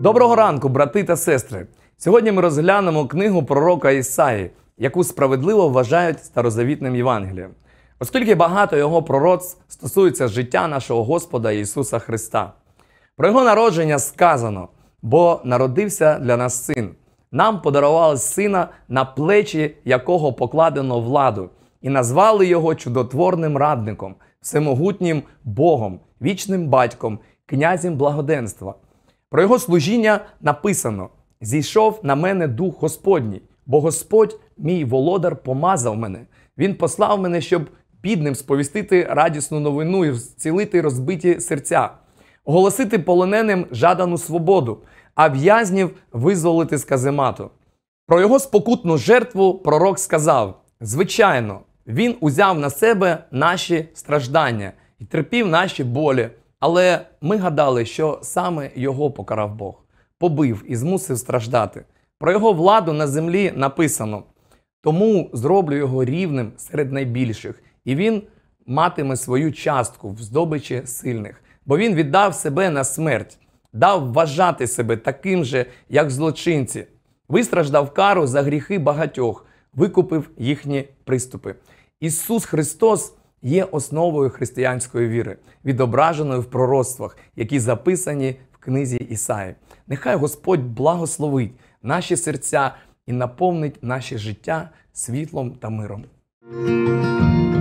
Доброго ранку, брати та сестри! Сьогодні ми розглянемо книгу пророка Ісаї, яку справедливо вважають старозавітним Євангелієм, оскільки багато його пророцтв стосується життя нашого Господа Ісуса Христа. Про його народження сказано: «Бо народився для нас син, нам подарували сина, на плечі якого покладено владу, і назвали його чудотворним радником, всемогутнім Богом, вічним батьком, князем благоденства». Про його служіння написано: «Зійшов на мене Дух Господній, бо Господь, мій володар, помазав мене. Він послав мене, щоб бідним сповістити радісну новину і зцілити розбиті серця, оголосити полоненим жадану свободу, а в'язнів визволити з каземату». Про його спокутну жертву пророк сказав: «Звичайно, він узяв на себе наші страждання і терпів наші болі, але ми гадали, що саме його покарав Бог, побив і змусив страждати». Про його владу на землі написано: «Тому зроблю його рівним серед найбільших, і він матиме свою частку в здобичі сильних, бо він віддав себе на смерть, дав вважати себе таким же, як злочинці, вистраждав кару за гріхи багатьох, викупив їхні приступи». Ісус Христос є основою християнської віри, відображеною в пророцтвах, які записані в книзі Ісаї. Нехай Господь благословить наші серця і наповнить наше життя світлом та миром.